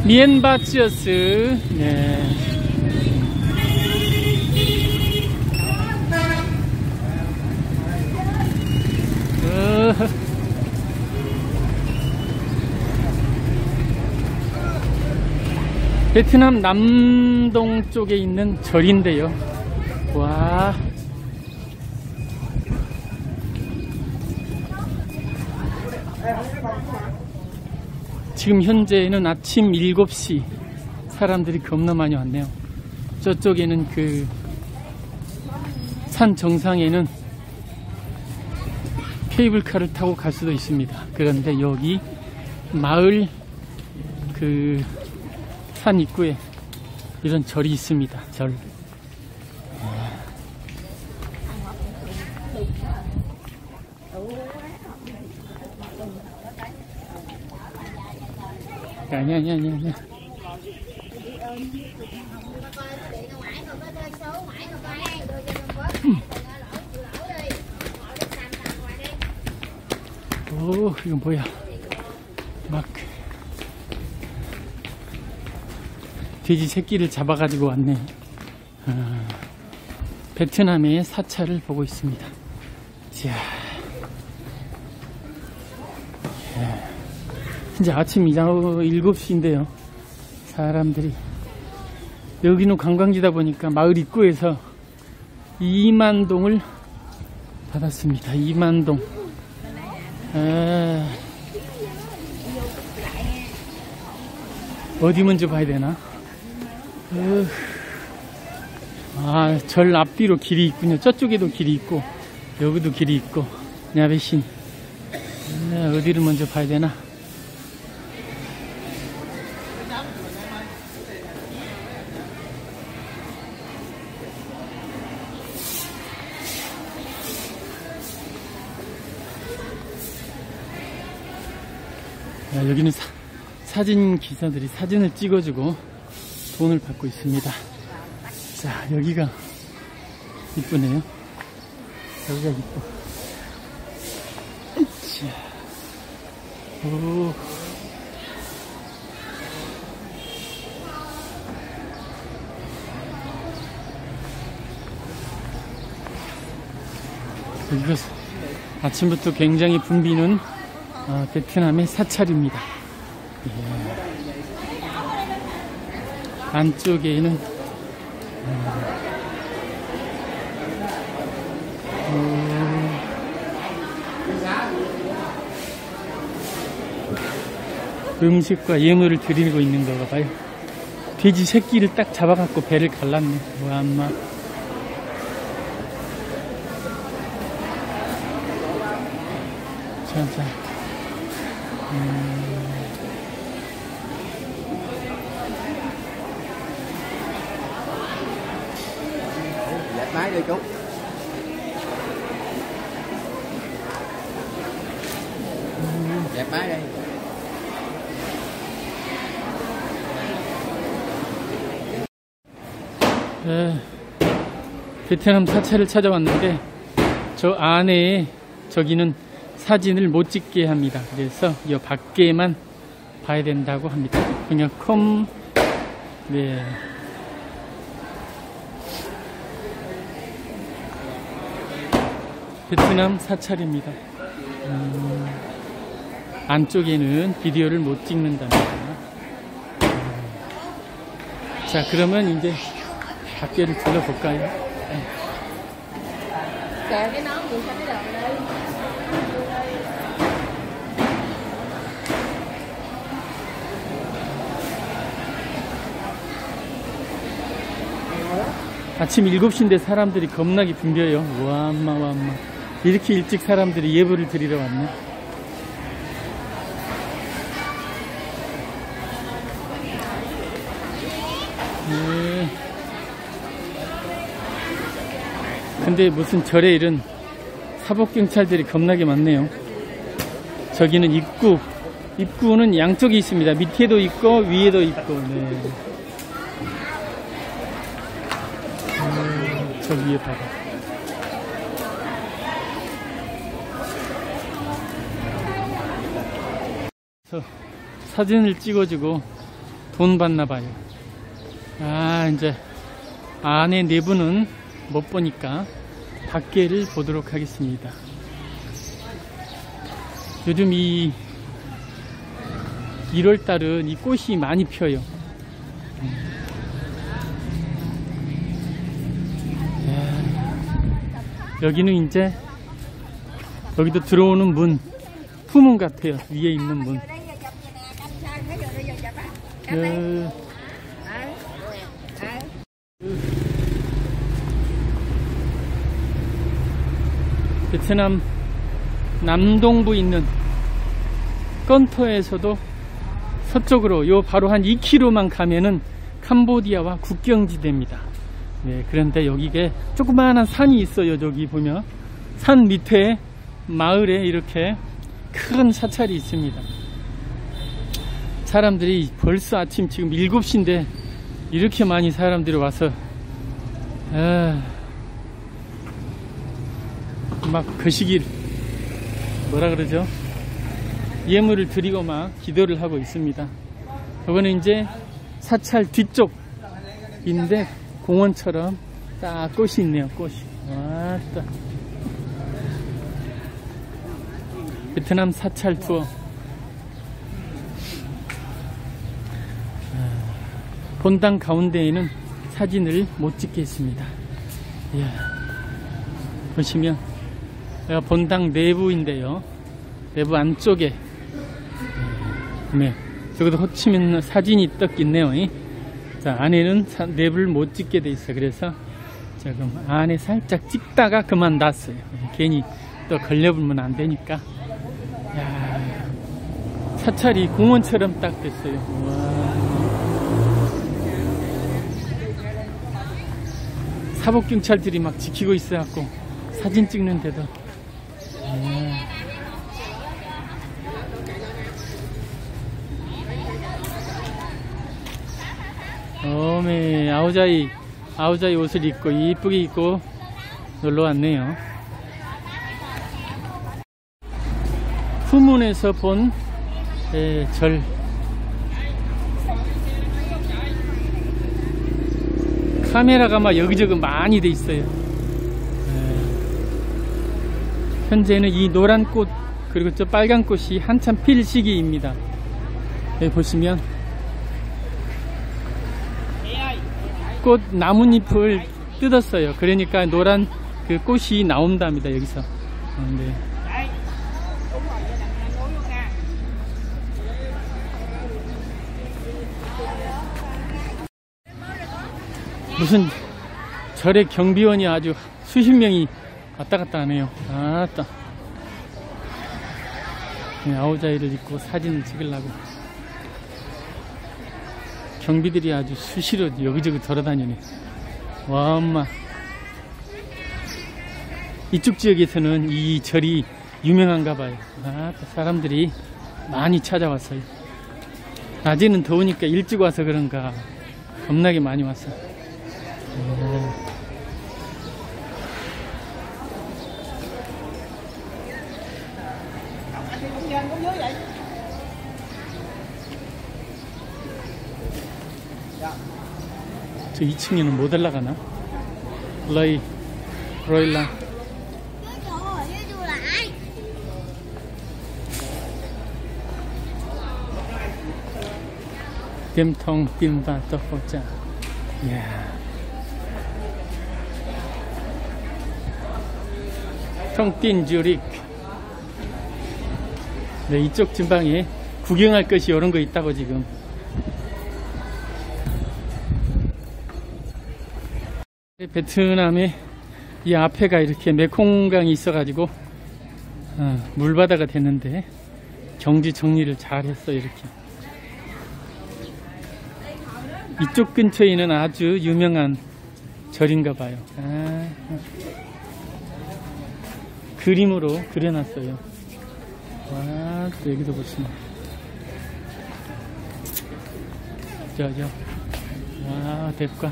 미엔바치어스. 네. 베트남 남동 쪽에 있는 절인데요. 와. 지금 현재는 아침 7시. 사람들이 겁나 많이 왔네요. 저쪽에는 그 산 정상에는 케이블카를 타고 갈 수도 있습니다. 그런데 여기 마을 그 산 입구에 이런 절이 있습니다. 절. 아니야. 오, 이건 뭐야? 막 돼지 새끼를 잡아가지고 왔네. 베트남의 사찰을 보고 있습니다. 자, 이제 아침 7시인데요. 사람들이 여기는 관광지다 보니까 마을 입구에서 2만동을 받았습니다. 2만동. 어디 먼저 봐야 되나? 절 앞뒤로 길이 있군요. 저쪽에도 길이 있고 여기도 길이 있고. 야베신. 어디를 먼저 봐야 되나? 여기는 사진 기사들이 사진을 찍어주고 돈을 받고 있습니다. 자, 여기가 이쁘네요. 여기가 이뻐. 자, 오. 여기가 아침부터 굉장히 붐비는 베트남의 사찰입니다. 예. 안쪽에는 음식과 예물을 드리고 있는 거가 봐요. 돼지 새끼를 딱 잡아갖고 배를 갈랐네. 와, 엄마. 자. Dẹp máy đi chú. Dẹp máy đi. 베트남 사찰을 찾아왔는데 저 안에 저기는 사진을 못 찍게 합니다. 그래서 이 밖에만 봐야 된다고 합니다. 그냥 네. 베트남 사찰입니다. 안쪽에는 비디오를 못 찍는답니다. 자, 그러면 이제 밖에를 둘러볼까요? 아침 7시인데 사람들이 겁나게 붐벼요. 와, 엄마. 이렇게 일찍 사람들이 예불을 드리러 왔네. 네. 근데 무슨 절에 이런 사복경찰들이 겁나게 많네요. 저기는 입구는 양쪽에 있습니다. 밑에도 있고 위에도 있고. 네. 저 위에 봐봐. 사진을 찍어주고 돈 받나 봐요. 아, 이제 안에 내부는 못 보니까 밖에를 보도록 하겠습니다. 요즘 이 1월달은 이 꽃이 많이 펴요. 여기는 이제 여기도 들어오는 문, 후문 같아요. 위에 있는 문. 베트남 남동부 있는 건터에서도 서쪽으로 요 바로 한 2km만 가면은 캄보디아와 국경지대입니다. 네, 그런데 여기에 조그마한 산이 있어요. 저기 보면 산 밑에 마을에 이렇게 큰 사찰이 있습니다. 사람들이 벌써 아침 지금 7시인데 이렇게 많이 사람들이 와서 막 거시기 뭐라 그러죠? 예물을 드리고 막 기도를 하고 있습니다. 이거는 이제 사찰 뒤쪽인데 공원처럼 딱 꽃이 있네요. 꽃이. 왔다. 베트남 사찰 투어. 본당 가운데에는 사진을 못 찍겠습니다. 이야. 보시면 본당 내부인데요. 내부 안쪽에 네, 저기도 호치민 사진이 떡 있네요. 자, 안에는 내부를 못 찍게 돼 있어요. 그래서 지금 안에 살짝 찍다가 그만 놨어요. 괜히 또 걸려보면 안 되니까. 야, 사찰이 공원처럼 딱 됐어요. 와. 사복경찰들이 막 지키고 있어갖고 사진 찍는데도. 어메, 아오자이 옷을 입고 이쁘게 입고 놀러 왔네요. 후문에서 본 절. 카메라가 막 여기저기 많이 돼 있어요. 현재는 이 노란 꽃 그리고 저 빨간 꽃이 한참 필 시기입니다. 여기 보시면 꽃 나뭇잎을 뜯었어요. 그러니까 노란 그 꽃이 나온답니다. 여기서. 네. 무슨 절의 경비원이 아주 수십 명이 왔다 갔다 하네요. 아따. 네, 아오자이를 입고 사진을 찍으려고 경비들이 아주 수시로 여기저기 돌아다니네. 와, 엄마. 이쪽 지역에서는 이 절이 유명한가 봐요. 아따, 사람들이 많이 찾아왔어요. 낮에는 더우니까 일찍 와서 그런가 겁나게 많이 왔어요. 저 2층에는 못 올라가나? 로일라. 겜통 빈바 떡볶자. 이야. 통틴 주릭. 네, 이쪽 지방에 구경할 것이 이런 거 있다고 지금. 베트남에 이 앞에가 이렇게 메콩강이 있어가지고 물바다가 됐는데 경지 정리를 잘 했어요. 이렇게 이쪽 근처에는 아주 유명한 절인가 봐요. 그림으로 그려놨어요. 와, 또 여기도 보시면 저죠. 와, 대가.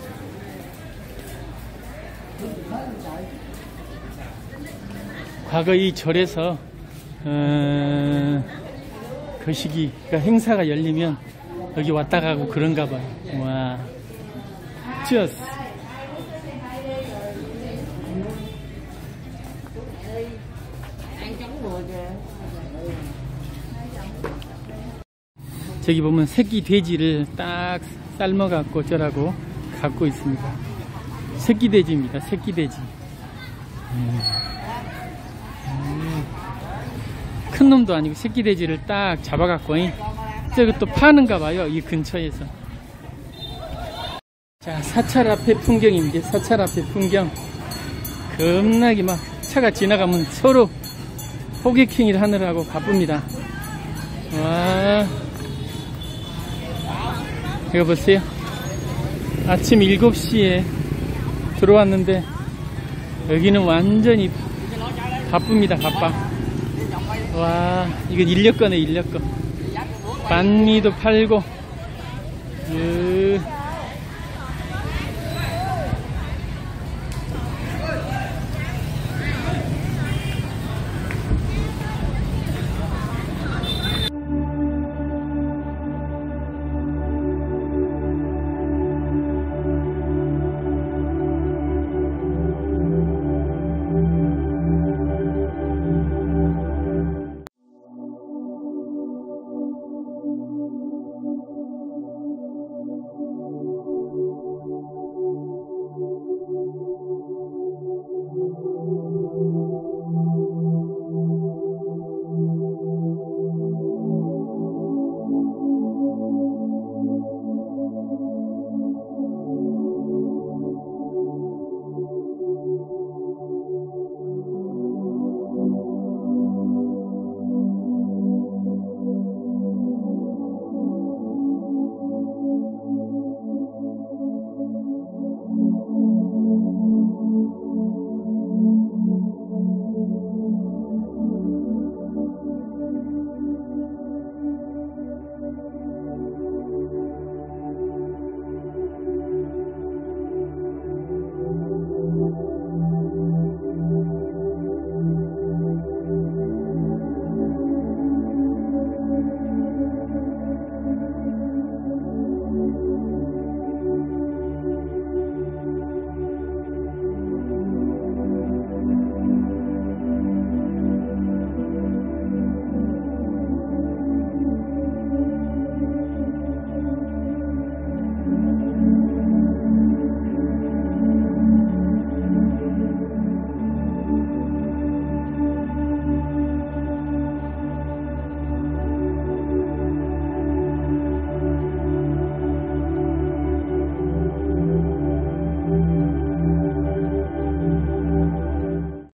과거 이 절에서 거시기가 행사가 열리면 여기 왔다 가고 그런가 봐요. 와. 쭈스. 저기 보면 새끼 돼지를 딱 삶아갖고 저라고 갖고 있습니다. 새끼 돼지입니다. 새끼 돼지. 큰 놈도 아니고 새끼 돼지를 딱 잡아갖고 저기 또 파는가 봐요. 이 근처에서. 자, 사찰 앞에 풍경입니다. 사찰 앞에 풍경. 겁나게 막 차가 지나가면 서로 호객행위를 하느라고 바쁩니다. 와, 이거 보세요. 아침 7시에 들어왔는데 여기는 완전히 바쁩니다. 바빠. 와, 이건 인력거네. 인력거. 반미도 팔고